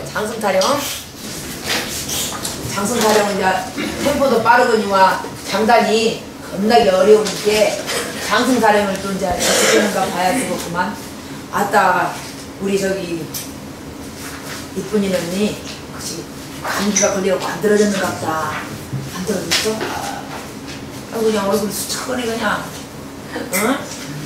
장승 타령. 장승 타령은 이제 템포도 빠르거니와 장단이 겁나게 어려우니까 장승 타령을 또 이제 어떻게 하는가 봐야 되겠구만. 아따, 우리 저기 이쁜이 언니 혹시 감기가 걸려갖고 안 들어졌는가 보다. 안 들어졌어? 그냥 얼굴이 수척하네 그냥. 응?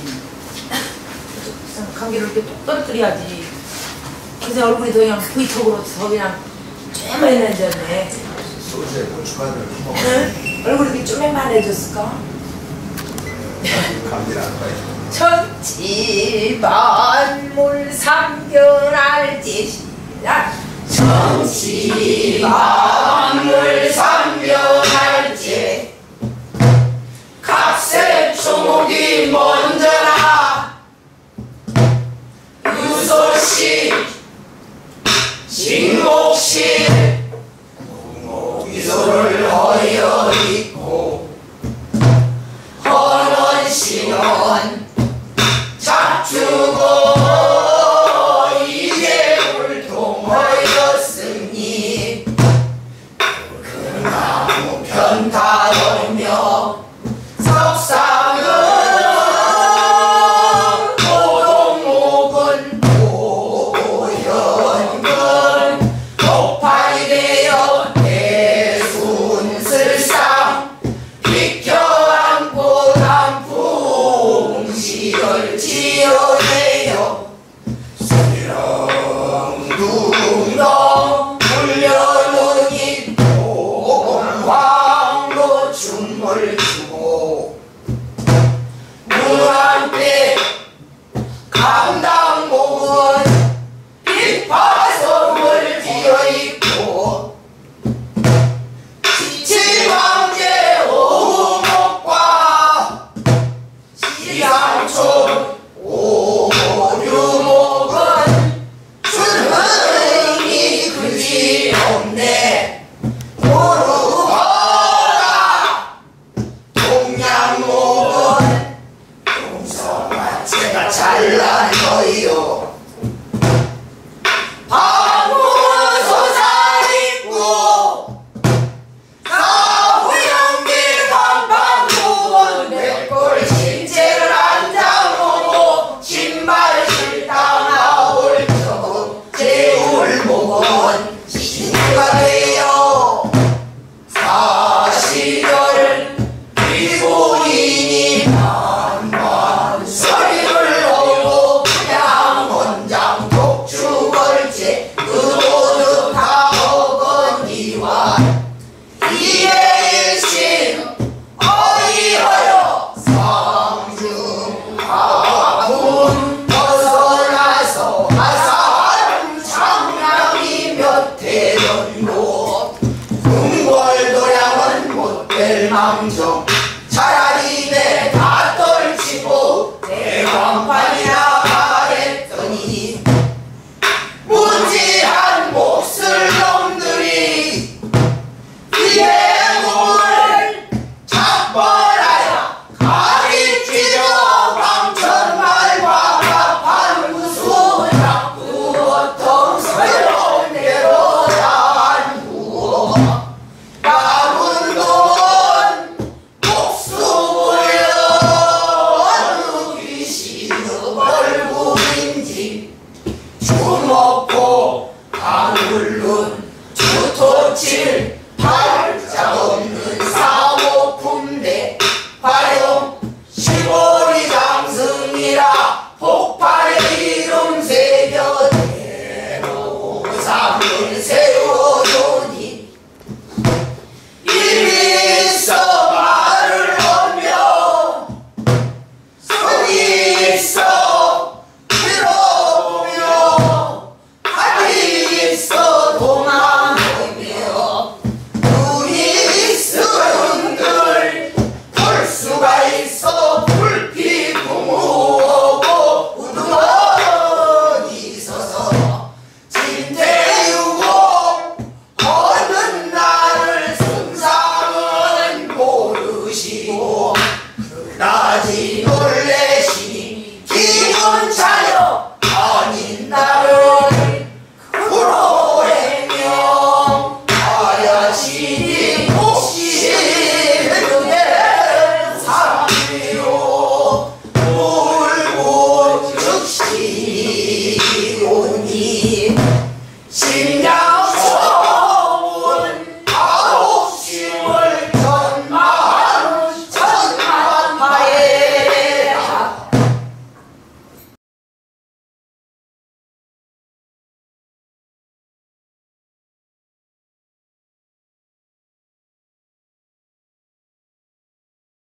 감기를 이렇게 똑 떨어뜨려야지. 그래서 얼굴이 더 그냥 V턱으로 더 그냥 쪼매만해졌네. 소주에 고춧가루를 먹어. 응? 얼굴이 이렇게 쪼매만해졌을까? 감기를 안 봐요. 천지만물 삼견할지시라. 천지만물 삼견할지 갓새 초목이 먼저라. 유소시 진목시 공목이소를 허여 있고 헌원시는 잡주고 이제 불통하였으니 큰 나무 편타돌며 석상은 오동목은 오연근 폭발이 되어 대순슬상 비켜안고 단풍시를 지어내요. 수렁둥렁 불려놓니 동황로 춤을 추고 문안대 감당목은 빛파성을 지어있고 지칠왕제 오목과 시상촌 오류목은 춘흥이 그지없네. 모르거라. 동양목은 용서마체가 잘난 거요. 방문은 솟아있고 사후연기 간판목은 백골 신체를 앉아보고 신발 실당하올 적 제울목은 신주가 되어 사시절 비고인이 반반 소리를 오고 그냥 원장 독주걸제 그 모두 다 어거니와 이해일신 어이하여 상중하군 벗어나서 아사람 장량이 몇 대전고 궁궐도량은 못될 망정 차라리 내 다 떨치고 대광판이나 말했더니 무지한 몹쓸 놈들이 이의 몸을 잡벌하여 가리치려 방천말과 합한 무수 자꾸 어떤 새로운 대로 단구어 남은 놈은 목수부여 어느 귀신의 얼굴인지 주먹고 가물른 주토칠